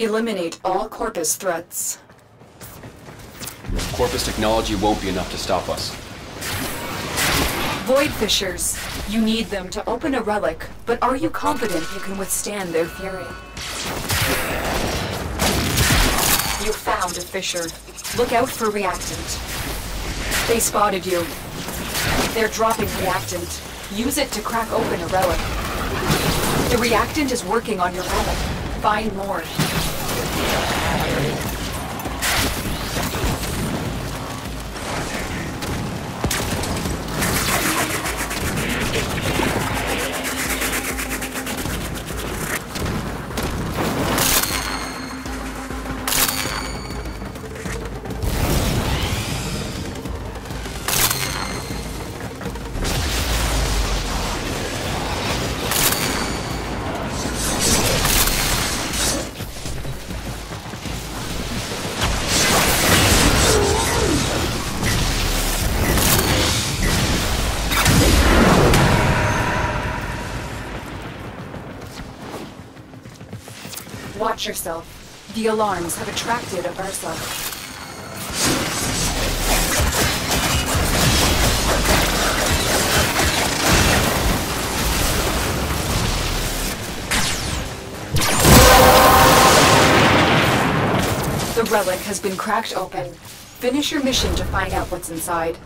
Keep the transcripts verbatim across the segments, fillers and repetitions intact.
Eliminate all Corpus threats. Corpus technology won't be enough to stop us. Void Fissures. You need them to open a relic, but are you confident you can withstand their fury? You found a fissure. Look out for reactant. They spotted you. They're dropping reactant. Use it to crack open a relic. The reactant is working on your relic. Find more. Watch yourself. The alarms have attracted a Versa. The relic has been cracked open. Finish your mission to find out what's inside.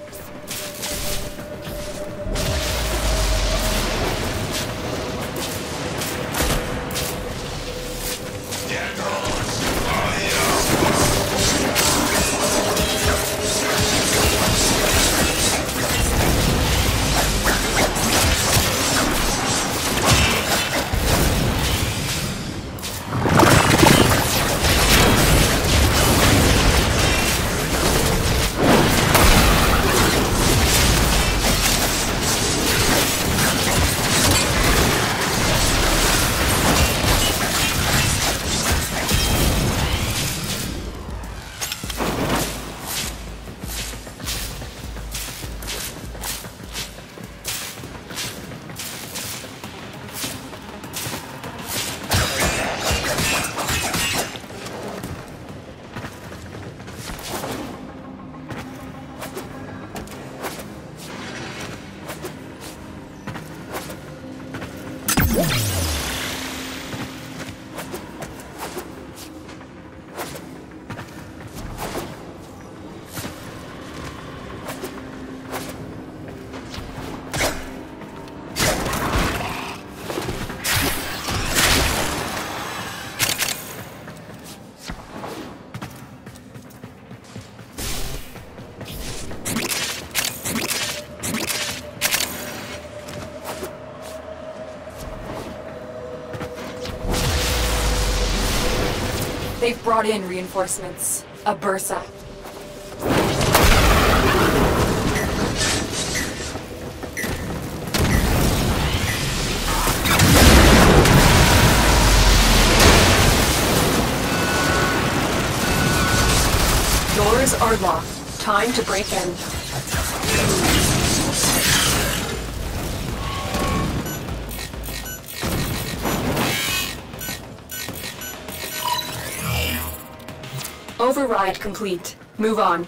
They've brought in reinforcements. A Bursa. Doors are locked. Time to break in. Override complete. Move on.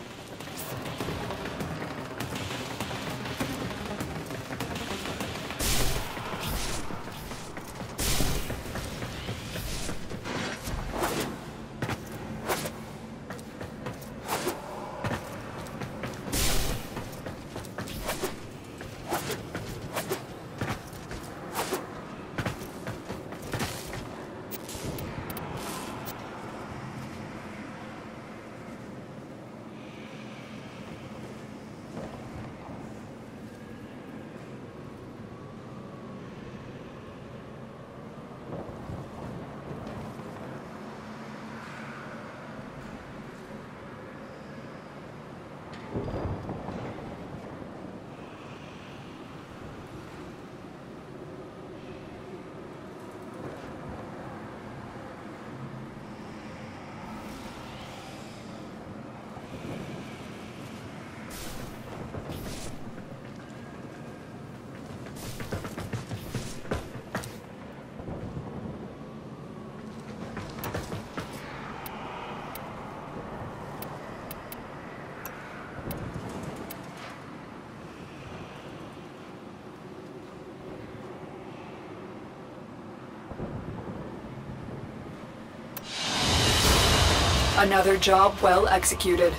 Another job well executed.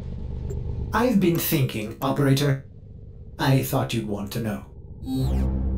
I've been thinking, Operator. I thought you'd want to know.